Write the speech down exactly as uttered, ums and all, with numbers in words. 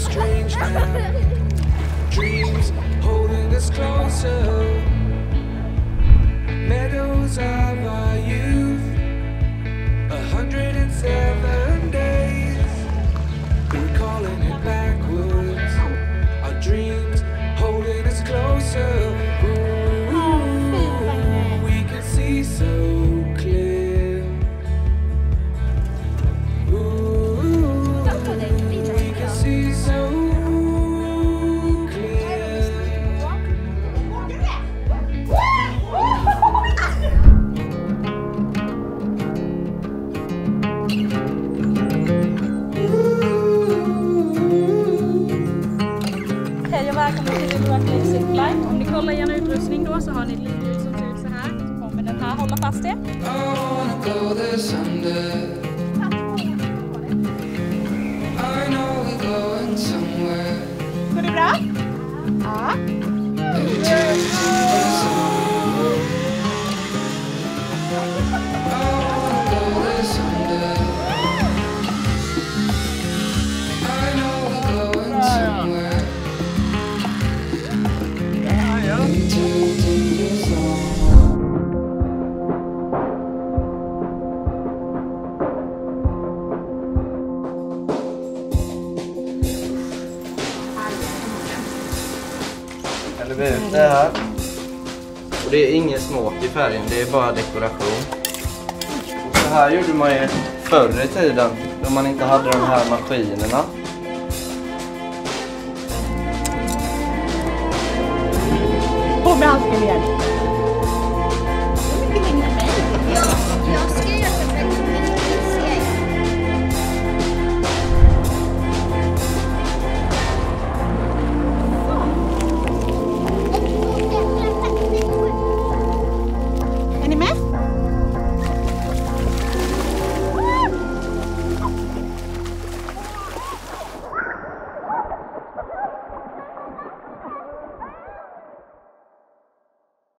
strange land. Dreams holding us closer. Meadows of our youth. A hundred and seven days. We're calling it backwards. Our dreams holding us closer. Ooh, we can see so clear. Ooh, we can see so clear. Hej och välkommen till Working Zipline. Om ni kollar igenom utrustning då så har ni ett livljus som ser ut så här. Så kommer den här hålla fast er. Går det bra? Ja. Eller vi ut det här. Och det är ingen smak i färgen, det är bara dekoration. Och så här gjorde man ju förr i tiden, då man inte hade de här maskinerna. På med handsken igen.